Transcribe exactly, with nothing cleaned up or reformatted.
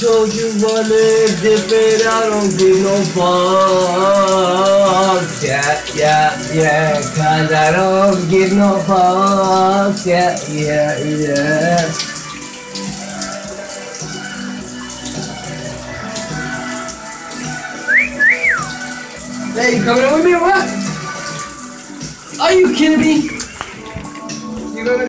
told you wanna dip it, I don't give no fucks. Yeah, yeah, yeah, cause I don't give no fucks. Yeah, yeah, yeah. Hey, you coming in with me or what? Are you kidding me? You gonna